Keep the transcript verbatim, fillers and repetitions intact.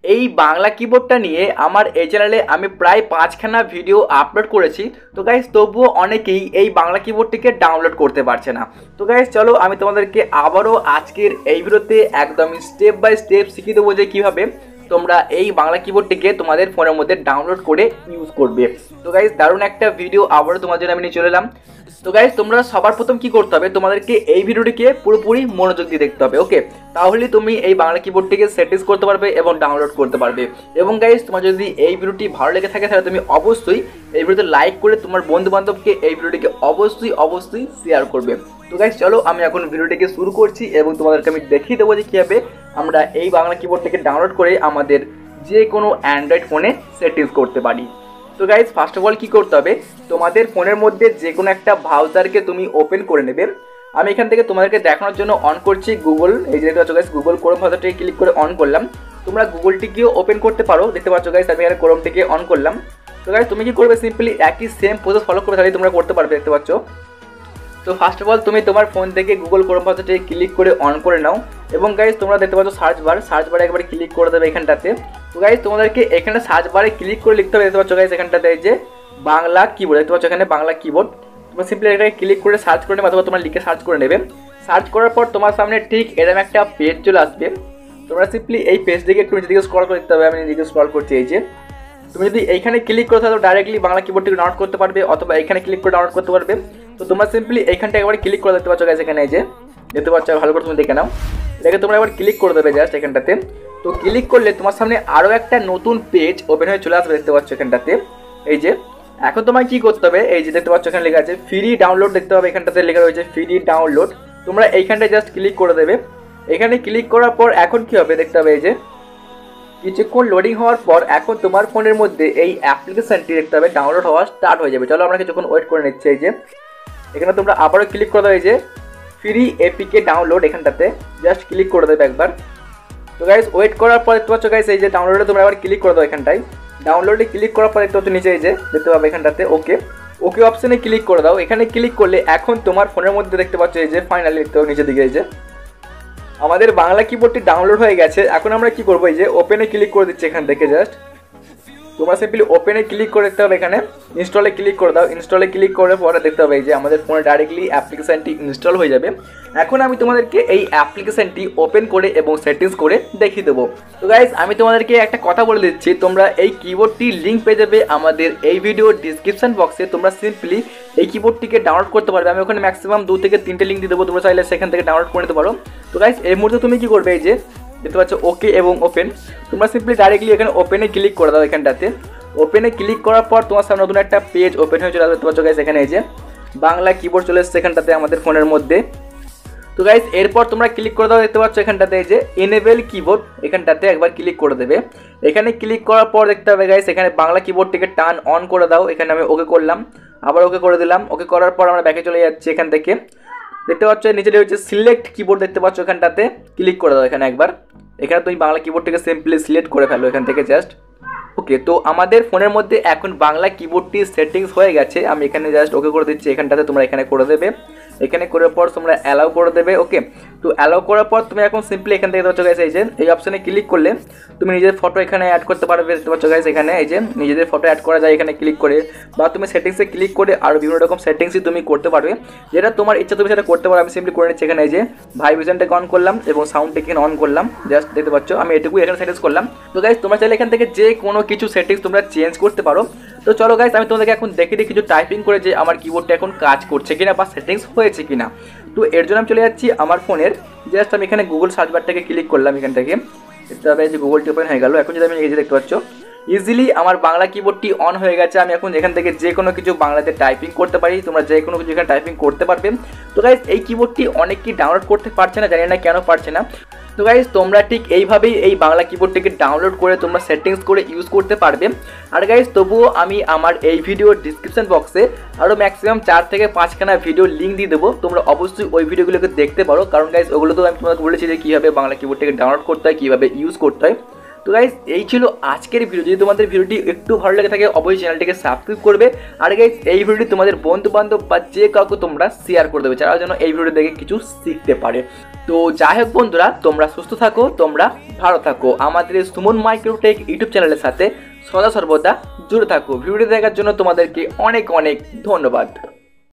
এই বাংলা কিবোর্ডটা নিয়ে আমার এই চ্যানেলে আমি প্রায় পাঁচখানা ভিডিও আপলোড করেছি। তো গাইস তবুও অনেকেই এই বাংলা কিবোর্ডটিকে ডাউনলোড করতে পারছে না। তো গাইস চলো আমি তোমাদেরকে আবারও আজকের এই ভিডিওতে একদমই স্টেপ বাই স্টেপ শিখিয়ে দেবো যে কীভাবে তোমরা এই বাংলা কিবোর্ডটিকে তোমাদের ফোনের মধ্যে ডাউনলোড করে ইউজ করবে। তো গাইস দারুণ একটা ভিডিও আবারও তোমার জন্য আমি নিয়ে চলে এলাম। তো গাইস তোমরা সবার প্রথম কি করতে হবে, তোমাদেরকে এই ভিডিওটিকে পুরোপুরি মনোযোগ দিয়ে দেখতে হবে। ওকে, তাহলে তুমি এই বাংলা কিবোর্ডটিকে সেটিংস করতে পারবে এবং ডাউনলোড করতে পারবে। এবং গাইস তোমার যদি এই ভিডিওটি ভালো লেগে থাকে তাহলে তুমি অবশ্যই এই ভিডিওতে লাইক করে তোমার বন্ধু বান্ধবকে এই ভিডিওটিকে অবশ্যই অবশ্যই শেয়ার করবে। তো গাইস চলো আমি এখন ভিডিওটিকে শুরু করছি এবং তোমাদেরকে আমি দেখিয়ে দেবো যে কীভাবে আমরা এই বাংলা কিবোর্ডটিকে ডাউনলোড করে আমাদের যে কোনো অ্যান্ড্রয়েড ফোনে সেটিংস করতে পারি। তো গাইজ ফার্স্ট অফ অল কী করতে হবে, তোমাদের ফোনের মধ্যে যে কোনো একটা ব্রাউজারকে তুমি ওপেন করে নেবে। আমি এখান থেকে তোমাদেরকে দেখানোর জন্য অন করছি গুগল। এই যে দেখতে পাচ্ছ গাইজ গুগল ক্রোম ব্রাউজারটিকে ক্লিক করে অন করলাম। তোমরা গুগলটিকেও ওপেন করতে পারো, দেখতে পাচ্ছ গাইজ আমি এখানে ক্রোমটিকে অন করলাম। তো গাইজ তুমি কী করবে, সিম্পলি একই সেম প্রসেস ফলো করে তাহলে তোমরা করতে পারবে, দেখতে পাচ্ছ। তো ফার্স্ট অফ অল তুমি তোমার ফোন থেকে গুগল ক্রোম ব্রাউজারটিকে ক্লিক করে অন করে নাও এবং গাইজ তোমরা দেখতে পাচ্ছ সার্চ বার, সার্চ বারে একবার ক্লিক করে দেবে এখানটাতে। তো গাইজ তোমাদেরকে এখানে সার্চ বারে ক্লিক করে লিখতে হবে, দেখতে পাচ্ছ গাইজ এখানটাতে এই যে বাংলা কিবোর্ড, দেখতে পাচ্ছ এখানে বাংলা কিবোর্ড। তোমরা সিম্পলি এটাকে ক্লিক করে সার্চ করে নেবে অথবা তোমরা লিখে সার্চ করে নেবে। সার্চ করার পর তোমার সামনে ঠিক এরকম একটা পেজ চলে আসবে। তোমরা সিম্পলি এই পেজ দিকে একটু নিচে দিকে স্ক্রল করে দিতে হবে। আমি নিচে স্ক্রল করছি, এই যে তুমি যদি এইখানে ক্লিক করো তাহলে ডাইরেক্টলি বাংলা কিবোর্ডটিকে ডাউনলোড করতে পারবে অথবা এখানে ক্লিক করে ডাউনলোড করতে পারবে। তো তোমরা সিম্পলি এইখানটা একবার ক্লিক করে দেখতে পাচ্ছ গাইজ এখানে এই যে দেখতে পাচ্ছ, ভালো করে তুমি দেখে নাও। এটাকে তোমরা একবার ক্লিক করে দেবে জাস্ট এখানটাতে। তো ক্লিক করলে তোমার সামনে আরও একটা নতুন পেজ ওপেন হয়ে চলে আসবে, দেখতে পাচ্ছ এখানটাতে এই যে। এখন তোমায় কী করতে হবে, এই যে দেখতে পাচ্ছ এখানে লেখা আছে ফ্রি ডাউনলোড, দেখতে পাবে এখানটাতে লেখা রয়েছে ফ্রি ডাউনলোড। তোমরা এইখানটায় জাস্ট ক্লিক করে দেবে। এখানে ক্লিক করার পর এখন কী হবে, দেখতে হবে এই যে কিছুক্ষণ লোডিং হওয়ার পর এখন তোমার ফোনের মধ্যে এই অ্যাপ্লিকেশনটি দেখতে হবে ডাউনলোড হওয়া স্টার্ট হয়ে যাবে। চলো আমরা কিছুক্ষণ ওয়েট করে নিচ্ছি। এই যে এখানে তোমরা আবারও ক্লিক করে দেবে, এই যে ফ্রি এপিকে ডাউনলোড, এখানটাতে জাস্ট ক্লিক করে দেবে একবার। তো গাইজ ওয়েট করার পর দেখতে পাচ্ছ গাইজ এই যে ডাউনলোডে তোমরা আবার ক্লিক করে দাও এখানটায়। ডাউনলোডে ক্লিক করার পর দেখতে পাচ্ছ নিচে এই যে দেখতে পাবে এখানটাতে ওকে ওকে অপশানে ক্লিক করে দাও। এখানে ক্লিক করলে এখন তোমার ফোনের মধ্যে দেখতে পাচ্ছ এই যে ফাইনালি দেখতে পাবো নিচের দিকে এই যে আমাদের বাংলা কিবোর্ডটি ডাউনলোড হয়ে গেছে। এখন আমরা কি করবো, এই যে ওপেনে ক্লিক করে দিচ্ছি এখান থেকে জাস্ট। তোমরা সিম্পলি ওপেনে ক্লিক করে দেখতে হবে, এখানে ইনস্টলে ক্লিক করে দাও। ইনস্টলে ক্লিক করার পরে দেখতে হবে এই যে আমাদের ফোনে ডাইরেক্টলি অ্যাপ্লিকেশানটি ইনস্টল হয়ে যাবে। এখন আমি তোমাদেরকে এই অ্যাপ্লিকেশানটি ওপেন করে এবং সেটিংস করে দেখিয়ে দেবো। তো গাইজ আমি তোমাদেরকে একটা কথা বলে দিচ্ছি, তোমরা এই কিবোর্ডটির লিঙ্ক পেয়ে যাবে আমাদের এই ভিডিওর ডিসক্রিপশন বক্সে। তোমরা সিম্পলি এই কিবোর্ডটিকে ডাউনলোড করতে পারবে। আমি ওখানে ম্যাক্সিমাম দু থেকে তিনটে লিঙ্ক দিয়ে দেবো, তোমরা চাইলে সেখান থেকে ডাউনলোড করে নিতে পারো। তো গাইজ এই মুহূর্তে তুমি কী করবে, এই যে দেখতে পাচ্ছ ওকে এবং ওপেন, তোমরা সিম্পলি ডাইরেক্টলি এখানে ওপেনে ক্লিক করে দাও এখানটাতে। ওপেনে ক্লিক করার পর তোমার সামনে নতুন একটা পেজ ওপেন হয়ে চলে আসবে, দেখতে পাচ্ছ গাইজ এখানে এই যে বাংলা কিবোর্ড চলে এসেছে এখানটাতে আমাদের ফোনের মধ্যে। তো গাইজ এরপর তোমরা ক্লিক করে দাও, দেখতে পাচ্ছ এখানটাতে এই যে এনেবেল কিবোর্ড, এখানটাতে একবার ক্লিক করে দেবে। এখানে ক্লিক করার পর দেখতে হবে গাইজ এখানে বাংলা কিবোর্ডটিকে টার্ন অন করে দাও। এখানে আমি ওকে করলাম, আবার ওকে করে দিলাম। ওকে করার পর আমরা ব্যাকে চলে যাচ্ছি। এখান থেকে দেখতে পাচ্ছ নিচে রয়েছে সিলেক্ট কিবোর্ড, দেখতে পাচ্ছ এখানটাতে ক্লিক করে দাও এখানে একবার। এখানে তুমি বাংলা কিবোর্ডটিকে সিম্পলি সিলেক্ট করে ফেলো এখান থেকে জাস্ট ওকে। তো আমাদের ফোনের মধ্যে এখন বাংলা কিবোর্ডটি সেটিংস হয়ে গেছে। আমি এখানে জাস্ট ওকে করে দিচ্ছি এখানটাতে, তোমরা এখানে করে দেবে। এখানে করার পর তোমরা অ্যালাউ করে দেবে ওকে। তো অ্যালাউ করার পর তুমি এখন সিম্পলি এখান থেকে দেখতে পাচ্ছ গাইজ এই যে এই অপশানে ক্লিক করলে তুমি নিজের ফটো এখানে অ্যাড করতে পারবে, দেখতে পাচ্ছ গাইজ এখানে এই যে নিজেদের ফটো অ্যাড করা যায় এখানে ক্লিক করে, বা তুমি সেটিংসে ক্লিক করে আরও বিভিন্ন রকম সেটিংসই তুমি করতে পারবে, যেটা তোমার ইচ্ছা তুমি সেটা করতে পারো। আমি সিম্পলি করে নিচ্ছি এখানে এই যে ভাইব্রেশনটাকে অন করলাম এবং সাউন্ডটাকে অন করলাম জাস্ট, দেখতে পাচ্ছ আমি এটুকুই এখানে সেটিংস করলাম। তো গাইজ তোমরা চাইলে এখান থেকে যে কোনো কিছু সেটিংস তোমরা চেঞ্জ করতে পারো। তো চলো গাইজ আমি তোমাদেরকে এখন দেখে দিই কিছু টাইপিং করে যে আমার কিবোর্ডটা এখন কাজ করছে কিনা বা সেটিংস হয়েছে কিনা। তো এর জন্য আমি চলে যাচ্ছি আমার ফোনের, জাস্ট আমি এখানে গুগল সার্চ বারটাকে ক্লিক করলাম এখান থেকে, দেখতে হবে যে গুগলটি ওপেন হয়ে গেল। এখন যদি আমি এই যে দেখতে পাচ্ছ ইজিলি আমার বাংলা কিবোর্ডটি অন হয়ে গেছে। আমি এখন এখান থেকে যে কোনো কিছু বাংলাতে টাইপিং করতে পারি, তোমরা যে কোনো কিছু এখানে টাইপিং করতে পারবে। তো গাইজ এই কিবোর্ডটি অনেকেই ডাউনলোড করতে পারছে না, জানি না কেন পারছে না। তো গাইজ তোমরা ঠিক এইভাবেই এই বাংলা কিবোর্ডটিকে ডাউনলোড করে তোমরা সেটিংস করে ইউজ করতে পারবে। আর গাইজ তবুও আমি আমার এই ভিডিওর ডিসক্রিপশন বক্সে আরও ম্যাক্সিমাম চার থেকে পাঁচখানা ভিডিও লিঙ্ক দিয়ে দেবো, তোমরা অবশ্যই ওই ভিডিওগুলোকে দেখতে পারো। কারণ গাইজ ওগুলো তো আমি তোমাকে বলেছি যে কীভাবে বাংলা কিবোর্ডটিকে ডাউনলোড করতে হয়, কীভাবে ইউজ করতে হয়। তো গাইজ এই ছিল আজকের ভিডিও। যদি তোমাদের ভিডিওটি একটু ভালো লেগে থাকে অবশ্যই চ্যানেলটিকে সাবস্ক্রাইব করবে। আর গাইজ এই ভিডিওটি তোমাদের বন্ধু বান্ধব বা যে কাউকে তোমরা শেয়ার করে দেবে, যারা যেন এই ভিডিও দেখে কিছু শিখতে পারে। তো যাই হোক বন্ধুরা, তোমরা সুস্থ থাকো, তোমরা ভালো থাকো, আমাদের সুমন মাইক্রোটেক ইউটিউব চ্যানেলের সাথে সদা সর্বদা জুড়ে থাকো। ভিডিওটি দেখার জন্য তোমাদেরকে অনেক অনেক ধন্যবাদ।